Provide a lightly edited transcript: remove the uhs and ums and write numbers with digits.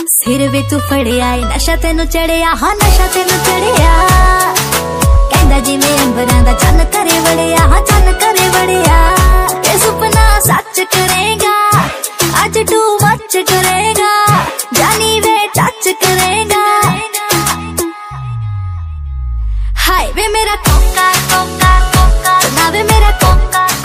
सिर वे तू फड़िया नशा तेनू चढ़िया, हाँ नशा तेनू चढ़िया। कहंदा जिवें अंबरां दा चन्न करे वड़िया, हाँ चन्न करे वड़िया। ये सुपना सच करेगा, आज तू मच करेगा, जानी वे टच करेगा। हाय वे मेरा कोका कोका कोका, ना वे मेरा कोका।